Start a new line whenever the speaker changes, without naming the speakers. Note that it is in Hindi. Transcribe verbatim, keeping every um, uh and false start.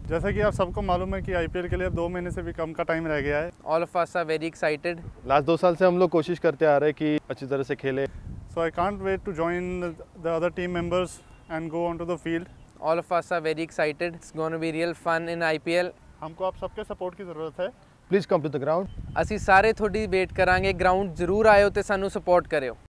जैसा कि आप सबको मालूम है कि आईपीएल के लिए अब दो महीने से भी कम का टाइम रह गया है।
All of us are very excited.
Last दो साल से हम लोग कोशिश करते आ रहे हैं कि अच्छी तरह से खेले।
So I can't wait to join the other team members and go onto the field.
All of us are very excited. It's going to be real fun in I P L.
हमको आप सबके सपोर्ट की ज़रूरत है।
Please come to the ground.
ਅਸੀਂ ਸਾਰੇ ਤੁਹਾਡੀ ਵੇਟ ਕਰਾਂਗੇ, ਗਰਾਊਂਡ ਜ਼ਰੂਰ ਆਇਓ ਤੇ ਸਾਨੂੰ ਸਪੋਰਟ ਕਰਿਓ।